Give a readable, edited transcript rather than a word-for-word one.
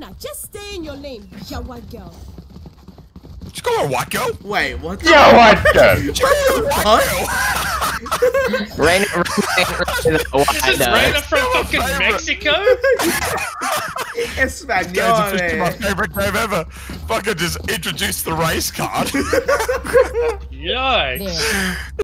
Reina, just stay in your lane, yawa girl. Did you call her a white girl? Wait, what? Yo, what the? Did you call her a white girl? Reina, This is Reina from fucking Mexico? Guys, Espanol. officially my favorite game ever. Fucking just introduce the race card. Yikes. There.